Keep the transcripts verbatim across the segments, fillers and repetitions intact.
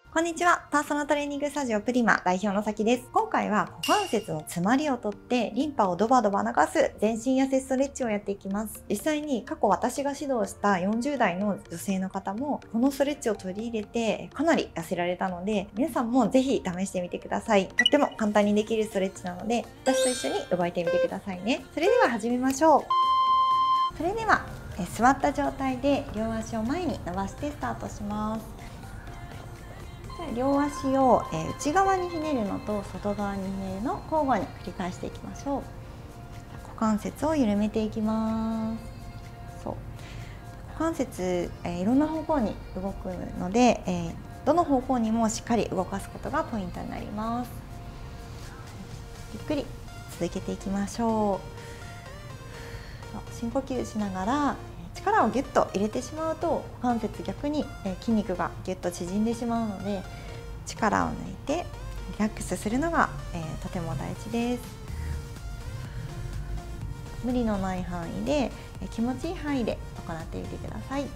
こんにちは。パーソナルトレーニングスタジオプリマ代表のさきです。今回は股関節の詰まりをとってリンパをドバドバ流す全身痩せストレッチをやっていきます。実際に過去私が指導したよんじゅう代の女性の方もこのストレッチを取り入れてかなり痩せられたので、皆さんもぜひ試してみてください。とっても簡単にできるストレッチなので、私と一緒に動いてみてくださいね。それでは始めましょう。それではえ座った状態で両足を前に伸ばしてスタートします。両足を内側にひねるのと外側にひねるの交互に繰り返していきましょう。股関節を緩めていきます。そう股関節、えー、いろんな方向に動くので、えー、どの方向にもしっかり動かすことがポイントになります。ゆっくり続けていきましょう。深呼吸しながら力をギュッと入れてしまうと股関節逆に筋肉がギュッと縮んでしまうので、力を抜いてリラックスするのが、えー、とても大事です。無理のない範囲で、えー、気持ちいい範囲で行ってみてください。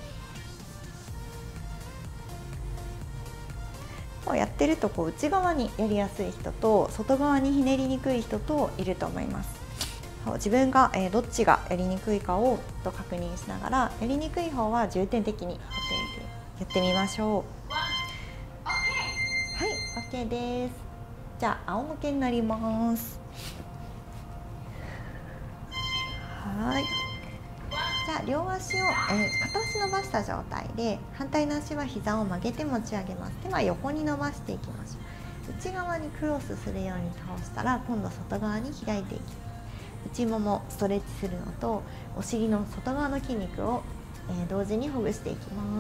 こうやってるとこう内側にやりやすい人と外側にひねりにくい人といると思います。自分がえどっちがやりにくいかをと確認しながら、やりにくい方は重点的にやってみてやってみましょう。はい、OK です。じゃあ仰向けになります。はい。じゃあ両足を、えー、片足伸ばした状態で、反対の足は膝を曲げて持ち上げます。手は横に伸ばしていきましょう。内側にクロスするように倒したら、今度外側に開いていきます。内ももストレッチするのと、お尻の外側の筋肉を、えー、同時にほぐしていきます。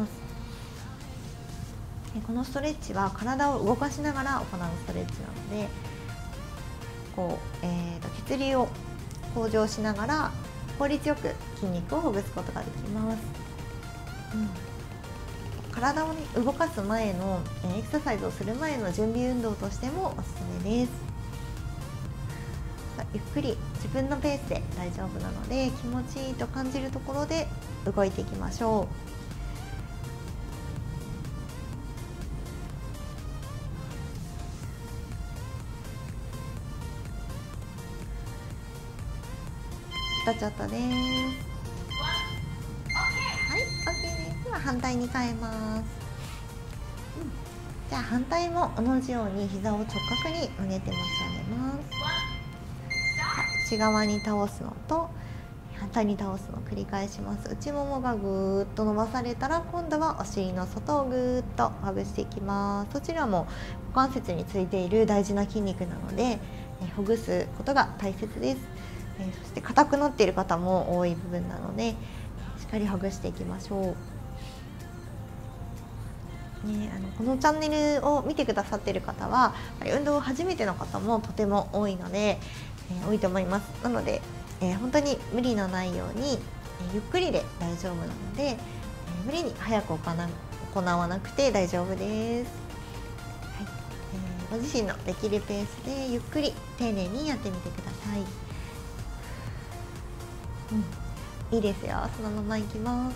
このストレッチは体を動かしながら行うストレッチなので、こう、えーと、血流を向上しながら効率よく筋肉をほぐすことができます。うん、体を、ね、動かす前のエクササイズをする前の準備運動としてもおすすめです。ゆっくり自分のペースで大丈夫なので、気持ちいいと感じるところで動いていきましょう。ちょっとです。はい、 OK です。では反対に変えます。うん、じゃあ反対も同じように膝を直角に曲げて持ち上げます。内側に倒すのと反対に倒すのを繰り返します。内ももがぐーっと伸ばされたら、今度はお尻の外をぐーっとほぐしていきます。そちらも股関節についている大事な筋肉なので、えほぐすことが大切です。えそして硬くなっている方も多い部分なので、しっかりほぐしていきましょう。ね、あのこのチャンネルを見てくださっている方は運動初めての方もとても多いので、えー、多いと思います。なので、えー、本当に無理のないように、えー、ゆっくりで大丈夫なので、えー、無理に早く行わなくて大丈夫です。はい、えー、ご自身のできるペースでゆっくり丁寧にやってみてください。うん、いいですよ。そのままいきます。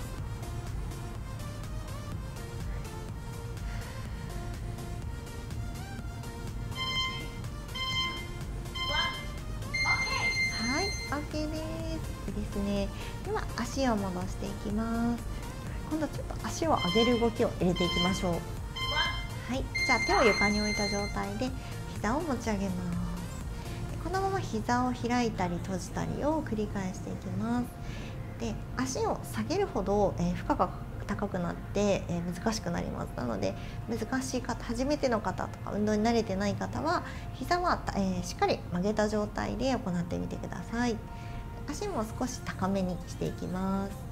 はい、OK です。いいですね。では足を戻していきます。今度ちょっと足を上げる動きを入れていきましょう。はい、じゃあ手を床に置いた状態で膝を持ち上げます。このまま膝を開いたり閉じたりを繰り返していきます。で、足を下げるほど、えー、負荷が高くなって、えー、難しくなります。なので難しい方、初めての方とか運動に慣れてない方は膝は、えー、しっかり曲げた状態で行ってみてください。足も少し高めにしていきます。はい、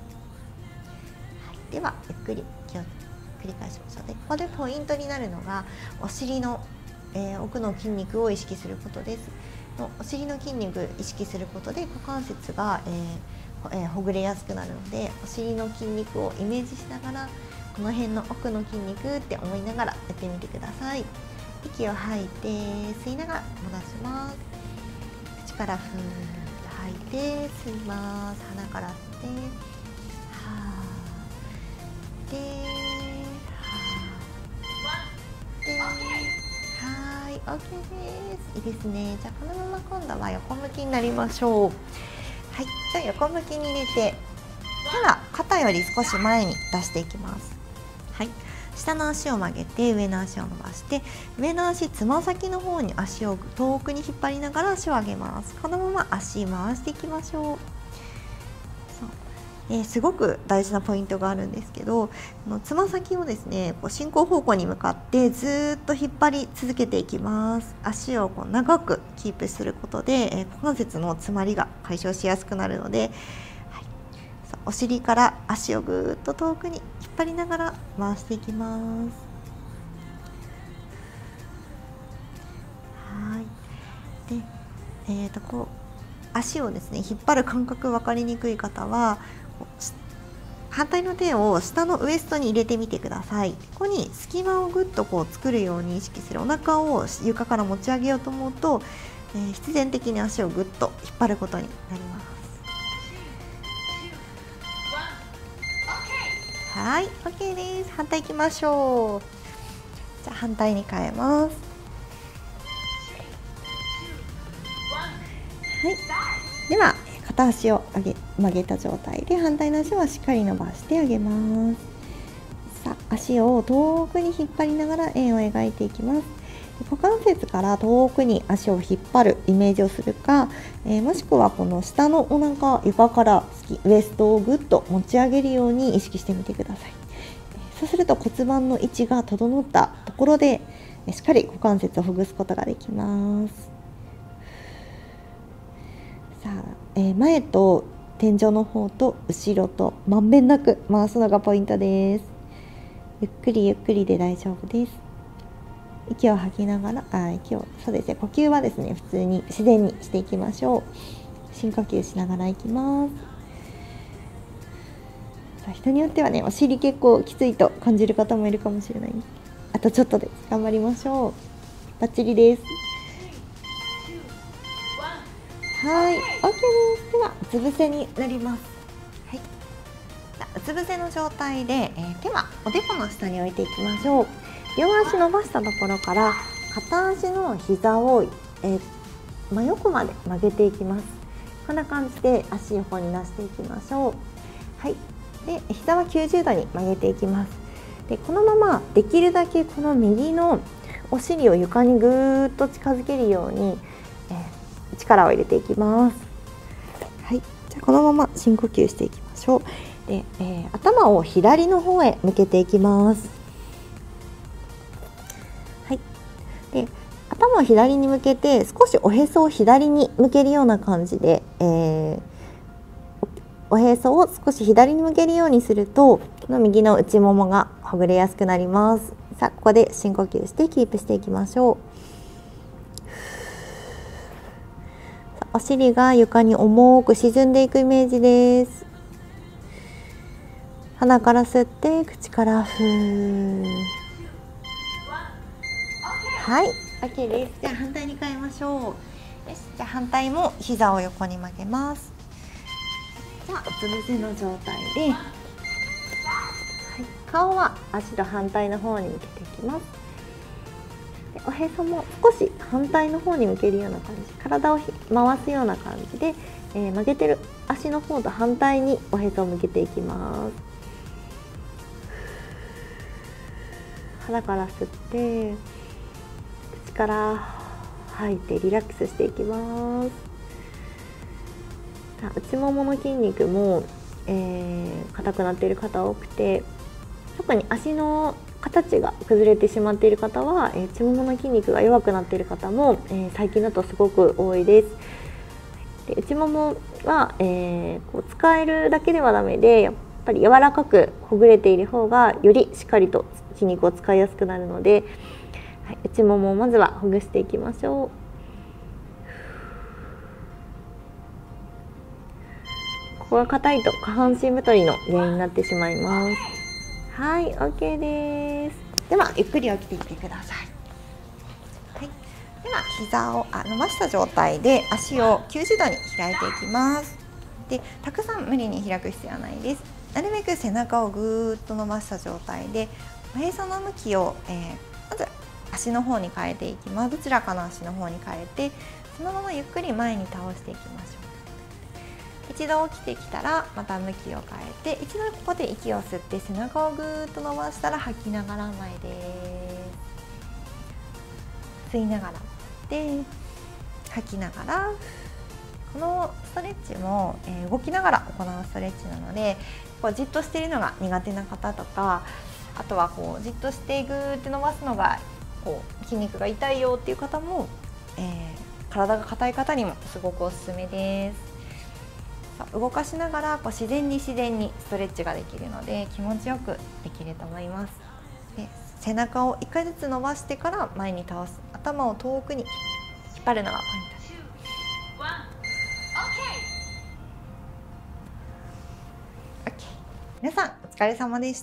ではゆっくり気を繰り返しましょう。で、ここでポイントになるのがお尻の、えー、奥の筋肉を意識することです。お尻の筋肉を意識することで股関節が、えーえー、ほぐれやすくなるので、お尻の筋肉をイメージしながら、この辺の奥の筋肉って思いながらやってみてください。息を吐いて吸いながら戻します。口からふーっと吐いて吸います。鼻から吸って吐いて吐いて OK です。いいですね。じゃあこのまま今度は横向きになりましょう。はい、じゃあ横向きに入れて、手は肩より少し前に出していきます。はい、下の足を曲げて上の足を伸ばして、上の足つま先の方に足を遠くに引っ張りながら足を上げます。このまま足回していきましょう。そうえー、すごく大事なポイントがあるんですけど、つま先をですねこう進行方向に向かってずっと引っ張り続けていきます。足をこう長くキープすることで、えー、股関節の詰まりが解消しやすくなるので、はい、そうお尻から足をぐーっと遠くに引っ張りながら回していきます。はい。で、えーとこう足をですね引っ張る感覚分かりにくい方は、反対の手を下のウエストに入れてみてください。ここに隙間をぐっとこう作るように意識する。お腹を床から持ち上げようと思うと、えー、必然的に足をぐっと引っ張ることになります。はい、OK です。反対いきましょう。じゃあ反対に変えます。はい、では片足を上げ曲げた状態で反対の足はしっかり伸ばしてあげます。さあ足を遠くに引っ張りながら円を描いていきます。股関節から遠くに足を引っ張るイメージをするか、えー、もしくはこの下のお腹床からウエストをぐっと持ち上げるように意識してみてください。そうすると骨盤の位置が整ったところでしっかり股関節をほぐすことができます。さあ、えー、前と天井の方と後ろとまんべんなく回すのがポイントです。ゆっくりゆっくりで大丈夫です。息を吐きながら、あ、息を、そうですね、呼吸はですね、普通に自然にしていきましょう。深呼吸しながらいきます。さあ、人によってはね、お尻結構きついと感じる方もいるかもしれない。あとちょっとです。頑張りましょう。バッチリです。はい、OK です。では、うつ伏せになります。はい。うつ伏せの状態で、えー、手はおでこの下に置いていきましょう。両足伸ばしたところから片足の膝を、えー、真横まで曲げていきます。こんな感じで足横に出していきましょう。はい。で、膝はきゅうじゅうどに曲げていきます。で、このままできるだけこの右のお尻を床にぐーっと近づけるように、えー、力を入れていきます。はい。じゃあこのまま深呼吸していきましょう。で、えー、頭を左の方へ向けていきます。はい。で、頭を左に向けて少しおへそを左に向けるような感じで、えー、おへそを少し左に向けるようにすると、この右の内ももがほぐれやすくなります。さあ、ここで深呼吸してキープしていきましょう。お尻が床に重く沈んでいくイメージです。鼻から吸って口からふー。はい、OK です。じゃあ反対に変えましょう。よし、じゃあ反対も膝を横に曲げます。じゃあうつ伏せの状態で、はい、顔は足と反対の方に向けていきます。で、おへそも少し反対の方に向けるような感じ、体を回すような感じで、えー、曲げてる足の方と反対におへそを向けていきます。鼻から吸って口から吐いてリラックスしていきます。内ももの筋肉も、えー、硬くなっている方多くて、特に足の形が崩れてしまっている方は、えー、内ももの筋肉が弱くなっている方も、えー、最近だとすごく多いです。で、内ももは、えー、こう使えるだけではダメで、やっぱり柔らかくほぐれている方がよりしっかりと筋肉を使いやすくなるので、はい、内ももをまずはほぐしていきましょう。ここが硬いと下半身太りの原因になってしまいます。はい、OK です。ではゆっくり起きていってください。はい、では膝をあ伸ばした状態で足をきゅうじゅうどに開いていきます。で、たくさん無理に開く必要はないです。なるべく背中をぐーっと伸ばした状態で、おへその向きを、えー、まず足の方に変えていきます。どちらかの足の方に変えて、そのままゆっくり前に倒していきましょう。一度起きてきたらまた向きを変えて、一度ここで息を吸って背中をぐーっと伸ばしたら吐きながら前です。吸いながらで吐きながら。このストレッチも、えー、動きながら行うストレッチなので、こうじっとしているのが苦手な方とか、あとはこうじっとしてグーって伸ばすのがこう筋肉が痛いよっていう方も、えー、体が硬い方にもすごくおすすめです。さあ動かしながらこう自然に自然にストレッチができるので気持ちよくできると思います。で背中をいっかいずつ伸ばしてから前に倒す。頭を遠くに引っ張るのがポイントです。皆さんお疲れ様でした。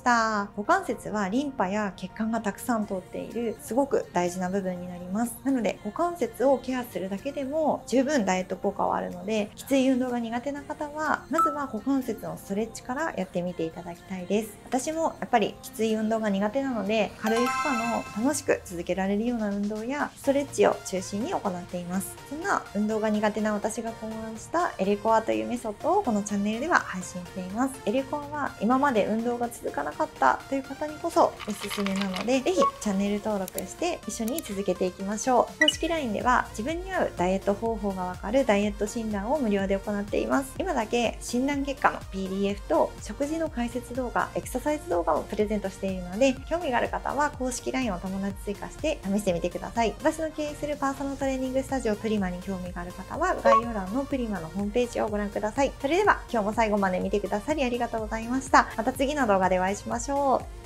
股関節はリンパや血管がたくさん通っているすごく大事な部分になります。なので股関節をケアするだけでも十分ダイエット効果はあるので、きつい運動が苦手な方はまずは股関節のストレッチからやってみていただきたいです。私もやっぱりきつい運動が苦手なので、軽い負荷の楽しく続けられるような運動やストレッチを中心に行っています。そんな運動が苦手な私が考案したエレコアというメソッドをこのチャンネルでは配信しています。エレコアは今まで運動が続かなかったという方にこそおすすめなので、ぜひチャンネル登録して一緒に続けていきましょう。公式 ライン では自分に合うダイエット方法がわかるダイエット診断を無料で行っています。今だけ診断結果の ピーディーエフ と食事の解説動画、エクササイズ動画をプレゼントしているので、興味がある方は公式 ライン を友達追加して試してみてください。私の経営するパーソナルトレーニングスタジオプリマに興味がある方は概要欄のプリマのホームページをご覧ください。それでは今日も最後まで見てくださりありがとうございました。また次の動画でお会いしましょう。